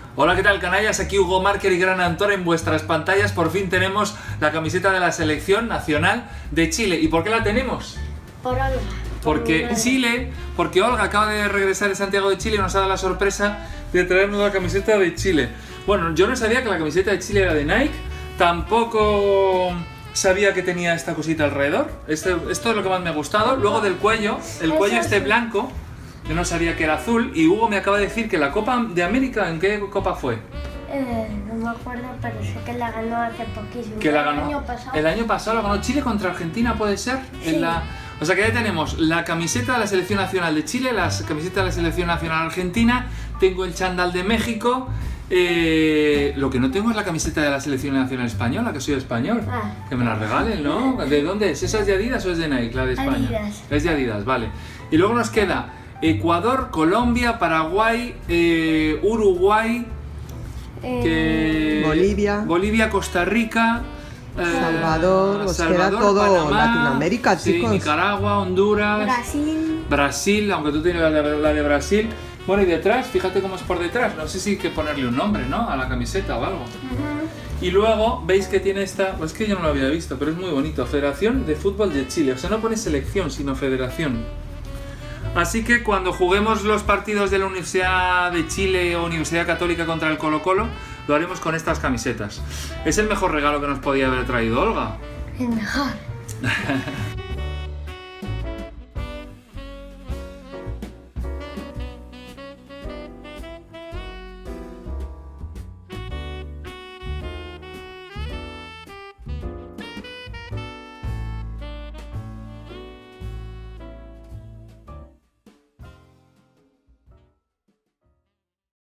Hola, ¿qué tal, canallas? Aquí Hugo Márquez y Gran Antor en vuestras pantallas. Por fin tenemos la camiseta de la selección nacional de Chile. ¿Y por qué la tenemos? Por Olga. Porque Chile, porque Olga acaba de regresar de Santiago de Chile y nos ha dado la sorpresa de traernos la camiseta de Chile. Bueno, yo no sabía que la camiseta de Chile era de Nike, tampoco sabía que tenía esta cosita alrededor. Esto es lo que más me ha gustado. Luego del cuello, el cuello este blanco, yo no sabía que era azul, y Hugo me acaba de decir que la Copa de América, ¿en qué copa fue? No me acuerdo, pero sé que la ganó hace poquísimo. Que la ganó el año pasado. El año pasado la ganó Chile contra Argentina, ¿puede ser? Sí. O sea que ya tenemos la camiseta de la selección nacional de Chile, la camiseta de la selección nacional argentina, tengo el chándal de México, lo que no tengo es la camiseta de la selección nacional española, que soy español. Que me la regalen, ¿no? ¿De dónde es? ¿Esa es de Adidas o es de Nike, la de España? Adidas. Es de Adidas, vale. Y luego nos queda Ecuador, Colombia, Paraguay, Uruguay, Bolivia, Costa Rica, Salvador, os queda todo Panamá, Latinoamérica, chicos. Sí, Nicaragua, Honduras, Brasil, aunque tú tienes la de Brasil. Bueno, y detrás, fíjate cómo es por detrás, no sé si hay que ponerle un nombre, ¿no? A la camiseta o algo. Y luego veis que tiene esta, pues es que yo no lo había visto, pero es muy bonito, Federación de Fútbol de Chile. O sea, no pone selección, sino federación. Así que cuando juguemos los partidos de la Universidad de Chile o Universidad Católica contra el Colo-Colo, lo haremos con estas camisetas. Es el mejor regalo que nos podía haber traído Olga. El mejor.